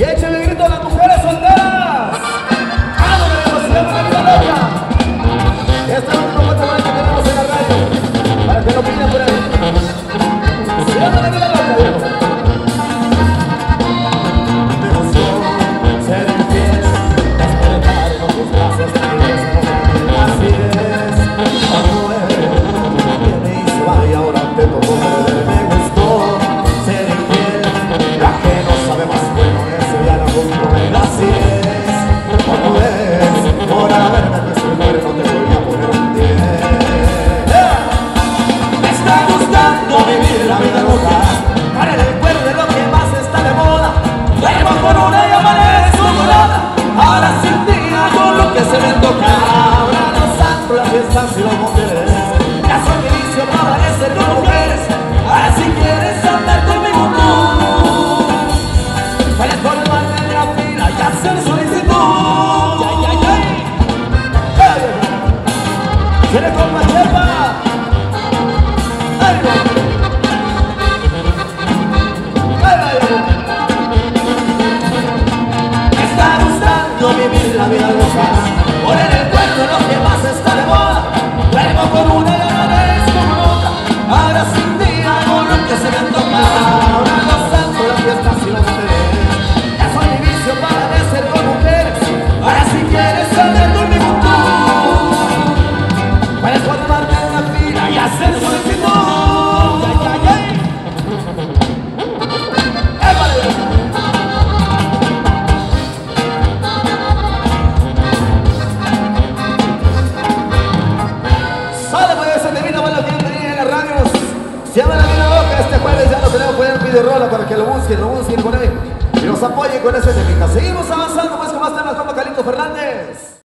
Y échale el grito a las mujeres solteras. ¡Ándale, viejo! ¡Se llama la vida loca! Este es el último cuento que tenemos en la radio, para que lo pidan por ahí. Se llama la vida loca, viejo. Ser infiel, despertar con tus brazos fríos. Así es, como él me hizo y ahora te tocó perder. Me gustó ser infiel, la que no sabe más bueno, eso ya la compró. Así es, como es, por haberme puesto el cuerno te voy a poner un 10. Me está gustando vivir la vida loca, para el recuerdo de lo que más está de moda. Duermo con una y amanezco con otra. Ahora sin ti hago lo que se me toca. Ahora los santos, las fiestas y los moteles ya son mi vicio para parecer con mujeres. Ahora si quieres andar conmigo tú, puedes formarte en la fila y hacer solicitud. ¡Ay, ay, ay! ¡Ay! ¿Quieres con más chepa? ¡Ay, no! Vivir la vida loca, poner el cuerpo lo que más está de moda. Duermo con una y amanezco con otra. Ahora sin ti hago lo que se me antoja. Ahora los santos, las fiestas y los moteles ya son mi vicio para ser con mujeres. Ahora si quieres andar conmigo tú, puedes formarte en una fila y hacer solicitud. ¡Ay, ay, ay! ¡Épale! Se llama La Vida Loca. Este jueves ya lo tenemos por ahí en videorola para que lo busquen por ahí y nos apoyen con ese temita. Seguimos avanzando pues con más temas como Calito Fernández.